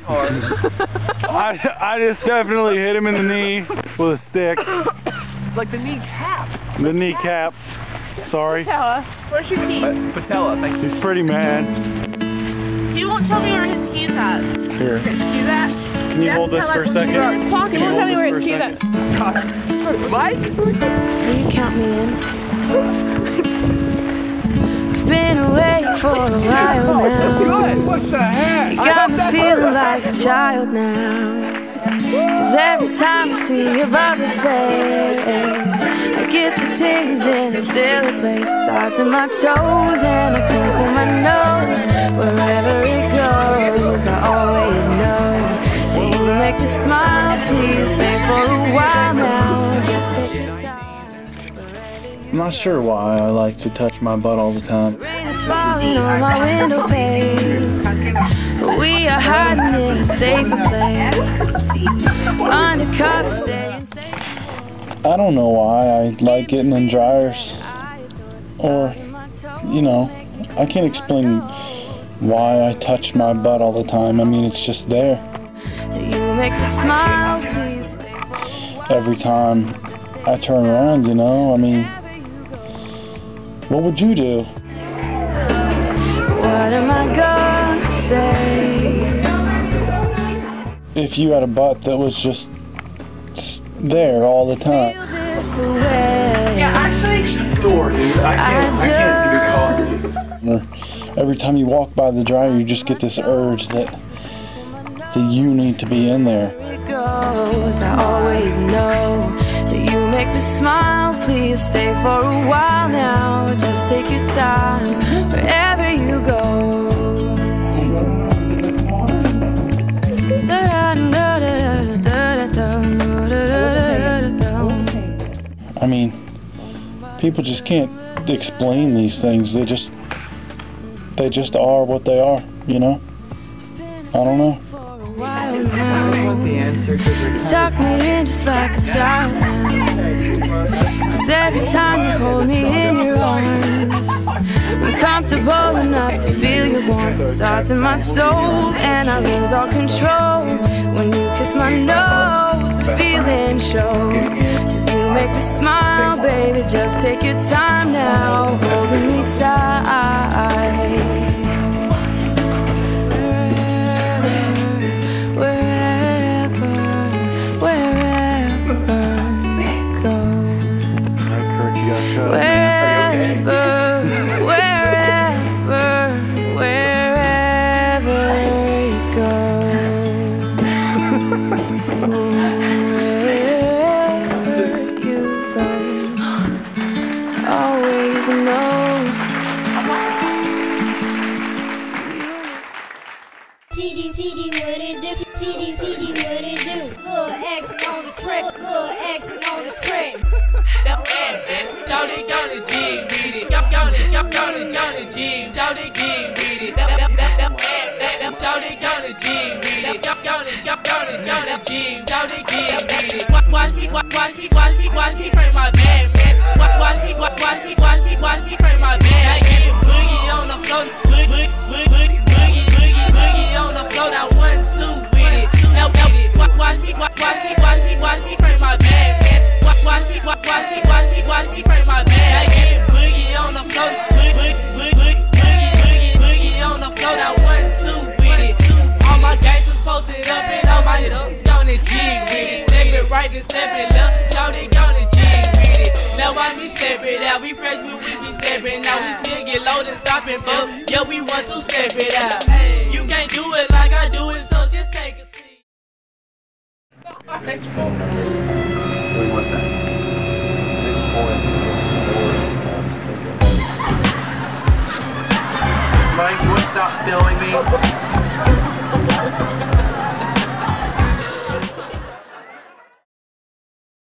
I just definitely hit him in the knee with a stick. Like the kneecap. The kneecap. Sorry. Patella. Where's your key? Patella, thank you. He's pretty mad. He won't tell me where his key's at. Here. His key's at? Can you hold this for a second? In his pocket. He won't tell me where his key's at. Why is he so good? Will you count me in? I've been away for a while now. What the heck? You got me feeling like a child now. Cause every time I see your bubbly face, I get the tingles in a silly place. It starts in my toes and I crinkle my nose. Wherever it goes, I always know that you make me smile. Please stay for a while now. Just take your time. I'm not sure why I like to touch my butt all the time. Rain is falling on my window pane, but we are hiding in a safer place. Undercover, staying safe. I don't know why I like getting in dryers. Or, you know, I can't explain why I touch my butt all the time. I mean, it's just there. You make me smile, please. Every time I turn around, you know, I mean, what would you do? What am I gonna say? If you had a butt that was just there all the time. Yeah, actually. Door, dude. I can't see your car. Every time you walk by the dryer, you just get this urge that you need to be in there. I always know that you make me smile. Please stay for a while now. Just take your time wherever you go. I mean, people just can't explain these things. They just are what they are, you know? I don't know. You tuck me in just like a child now. Cause every time you hold me in your arms, I'm comfortable enough to feel your warmth. It starts in my soul and I lose all control. When you kiss my nose, the feeling shows. Cause you make me smile, baby. Just take your time now, holding me tight. Watch me frame my bag, man. Watch me frame my bag. I get boogie on the floor, boogie on the floor. Now 1, 2 with it. Now with it. Watch me frame my bag, man. Watch me frame my bag. I get boogie on the floor, boogie on the floor. Now 1, 2 with it. All my gangsters posted up and all my gonna G with it. Step it right and step it left. Shout it gonna G with it. Now watch me step it out. We fresh when we be stepping out. We still get low and stopping, but yeah, we want to step it out. You can't do it like I do it, so just take a seat. Wait, what's that? Mike, you want to stop filming me?